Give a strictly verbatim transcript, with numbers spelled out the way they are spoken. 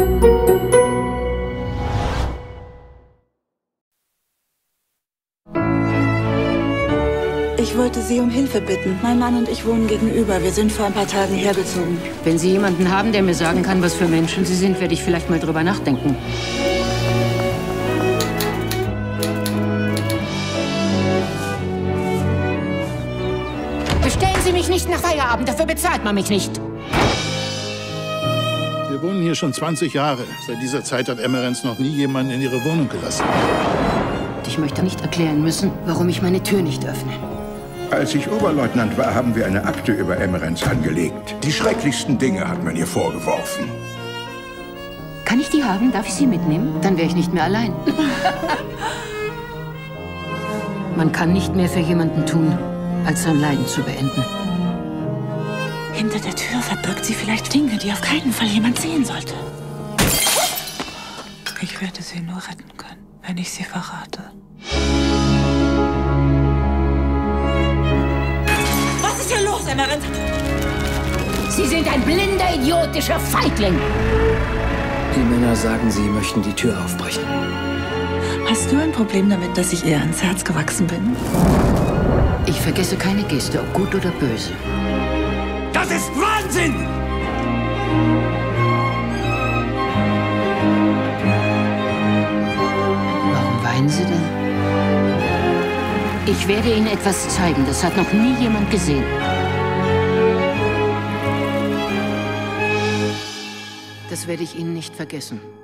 Ich wollte Sie um Hilfe bitten. Mein Mann und ich wohnen gegenüber. Wir sind vor ein paar Tagen hergezogen. Wenn Sie jemanden haben, der mir sagen kann, was für Menschen Sie sind, werde ich vielleicht mal drüber nachdenken. Bestellen Sie mich nicht nach Feierabend, dafür bezahlt man mich nicht. Wir wohnen hier schon zwanzig Jahre. Seit dieser Zeit hat Emmerens noch nie jemanden in ihre Wohnung gelassen. Ich möchte nicht erklären müssen, warum ich meine Tür nicht öffne. Als ich Oberleutnant war, haben wir eine Akte über Emmerens angelegt. Die schrecklichsten Dinge hat man ihr vorgeworfen. Kann ich die haben? Darf ich sie mitnehmen? Dann wäre ich nicht mehr allein. Man kann nicht mehr für jemanden tun, als sein Leiden zu beenden. Hinter der Tür verbirgt sie vielleicht Dinge, die auf keinen Fall jemand sehen sollte. Ich werde sie nur retten können, wenn ich sie verrate. Was ist hier los, Emmerens? Sie sind ein blinder, idiotischer Feigling. Die Männer sagen, sie möchten die Tür aufbrechen. Hast du ein Problem damit, dass ich ihr ans Herz gewachsen bin? Ich vergesse keine Geste, ob gut oder böse. Das ist Wahnsinn! Warum weinen Sie denn? Ich werde Ihnen etwas zeigen, das hat noch nie jemand gesehen. Das werde ich Ihnen nicht vergessen.